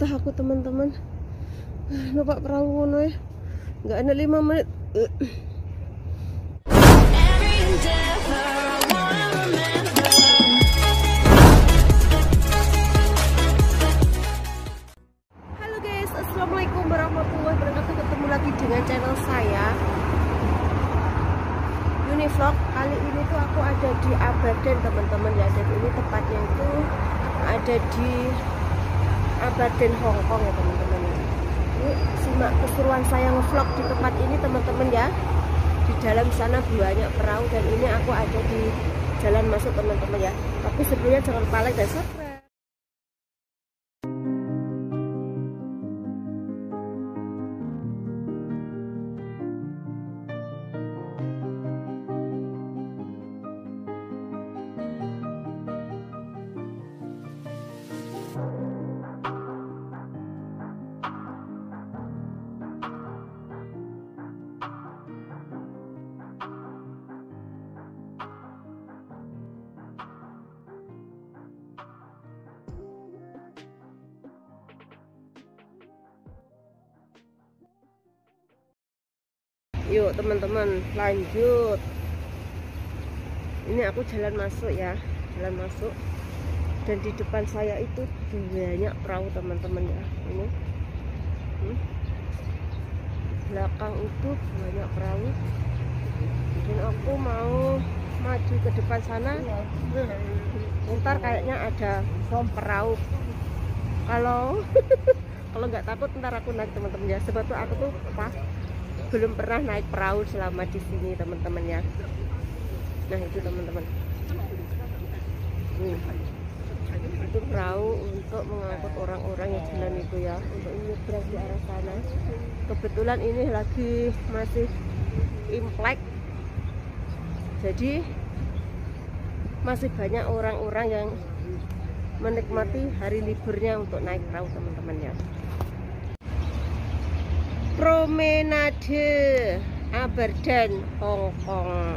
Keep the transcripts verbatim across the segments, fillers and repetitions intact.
betah aku teman-teman. Numpak perahu ngono ya. Nggak ada lima menit. Halo guys, assalamualaikum warahmatullahi wabarakatuh. Ketemu lagi dengan channel saya Univlog. Kali ini tuh aku ada di Aberdeen teman-teman ya. Dan ini tepatnya itu ada di Aberdeen, Hong Kong ya teman-teman. Ini simak keseruan saya ngevlog di tempat ini teman-teman ya. Di dalam sana banyak perahu dan ini aku ada di jalan masuk teman-teman ya. Tapi sebelumnya jangan lupa like dan subscribe. Yuk teman-teman lanjut. Ini aku jalan masuk ya, jalan masuk. Dan di depan saya itu banyak perahu teman-teman ya. Ini hmm. belakang itu banyak perahu. Dan aku mau maju ke depan sana. Ntar kayaknya ada perahu. Kalau kalau nggak takut ntar aku naik teman-teman ya. Sebab tuh aku tuh pas belum pernah naik perahu selama di sini teman-teman ya. Nah itu teman-teman, hmm. itu perahu untuk mengangkut orang-orang yang jalan itu ya, untuk nyebrang di arah sana. Kebetulan ini lagi masih imlek, jadi masih banyak orang-orang yang menikmati hari liburnya untuk naik perahu teman-teman ya. Promenade Aberdeen, Hong Kong.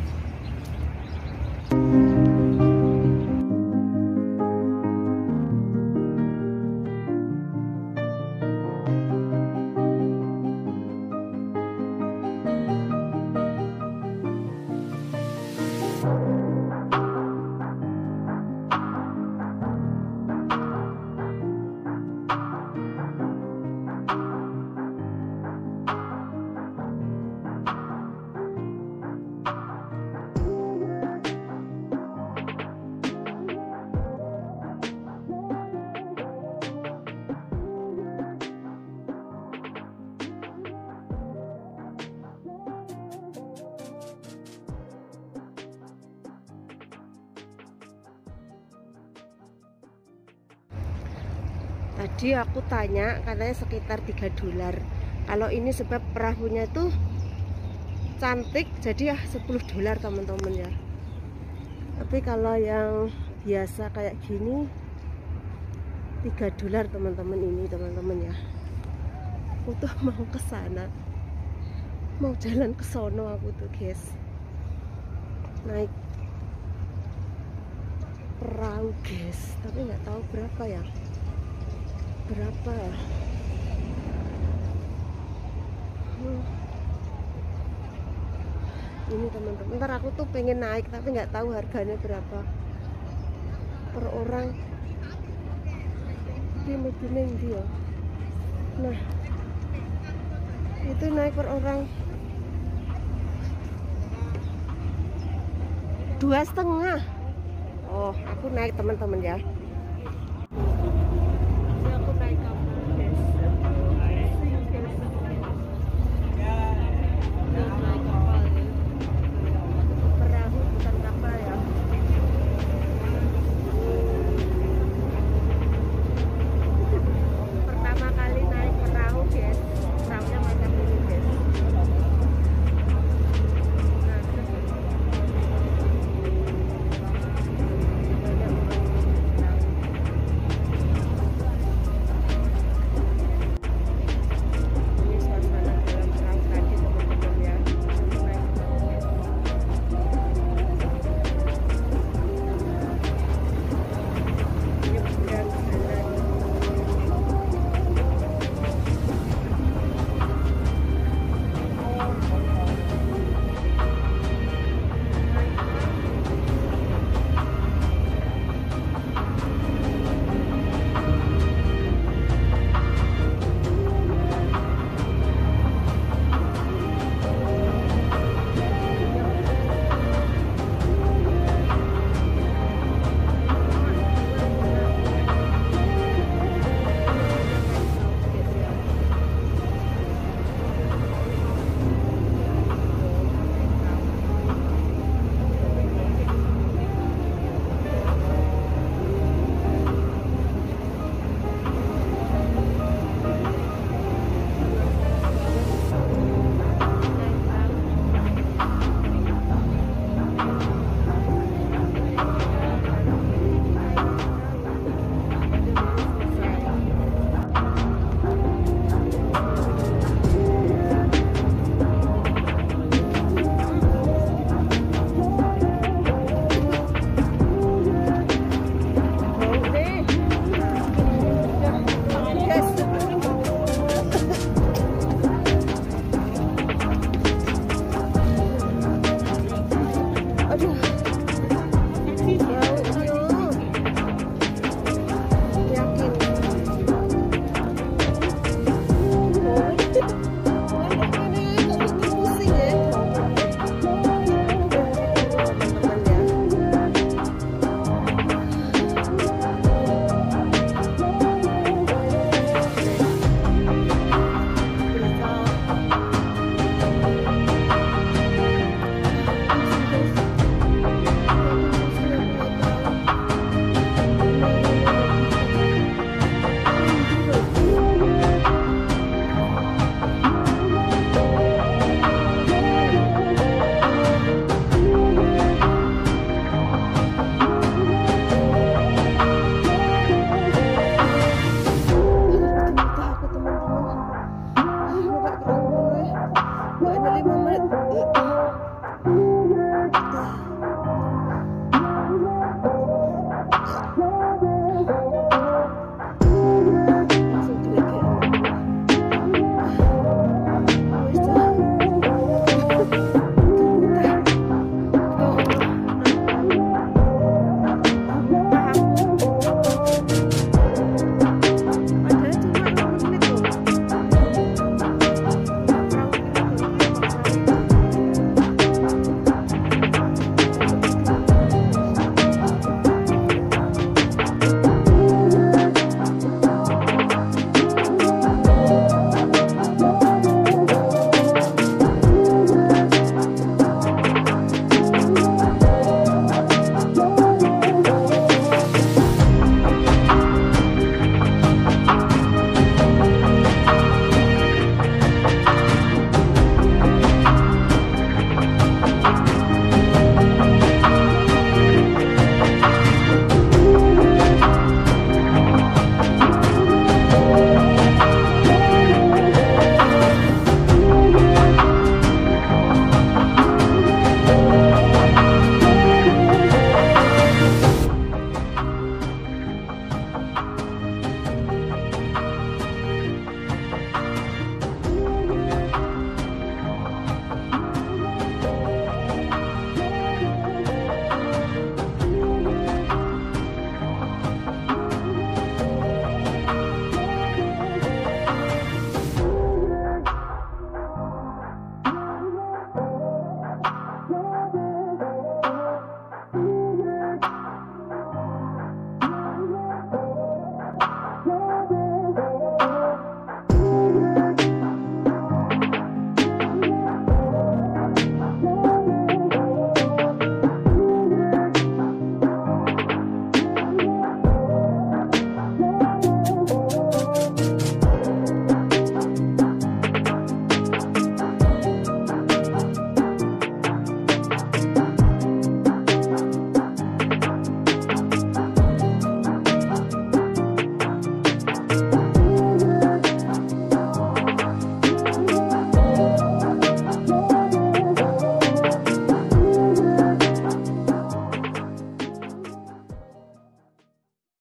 Tadi aku tanya katanya sekitar tiga dolar. Kalau ini sebab perahunya tuh cantik jadi ya sepuluh dolar teman-teman ya. Tapi kalau yang biasa kayak gini tiga dolar teman-teman ini teman-teman ya. Aku tuh mau ke sana. Mau jalan ke sono aku tuh guys. Naik perahu guys, tapi nggak tahu berapa ya. Berapa ya? Hmm. Ini teman-teman, ntar aku tuh pengen naik tapi nggak tahu harganya berapa per orang. Di begini dia. Nah, itu naik per orang dua setengah. Oh, aku naik teman-teman ya. sampai lima menit.